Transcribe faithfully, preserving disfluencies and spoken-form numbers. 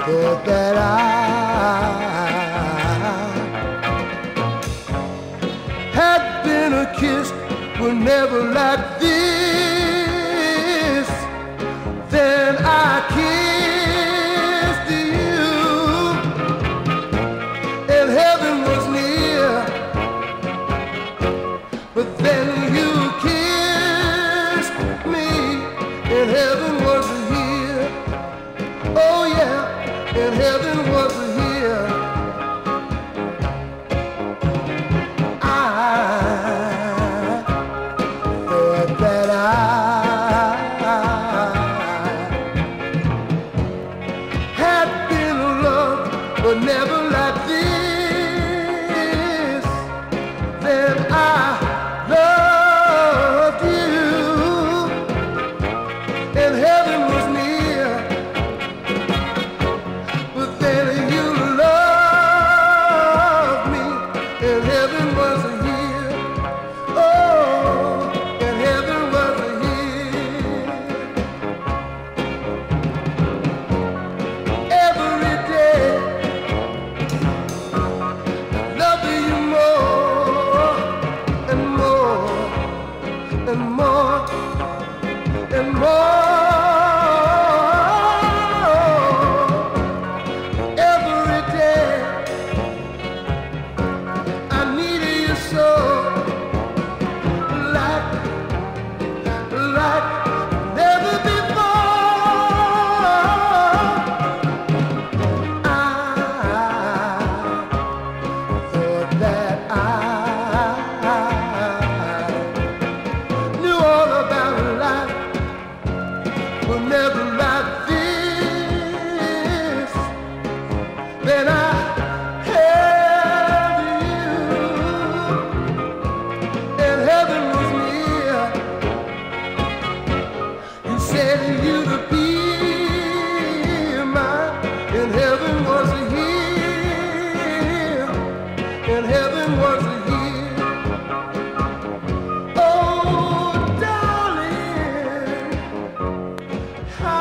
thought that I had been a kiss, but never like this. Then I kissed you, and heaven was near. But then you kissed me, and heaven was here. Oh yeah, and heaven was here. I thought that I had been loved, but never like this. Then I loved you, and heaven was near. But then you loved me, and heaven was here. Oh, and heaven was here. Every day, loving you more and more and more and more. Every day, I needed you so, like, like never before. I thought that I knew all about life, but never like this. Then I held you, and heaven was near. You said you'd be mine, and heaven was here, and heaven was here. Oh, darling, how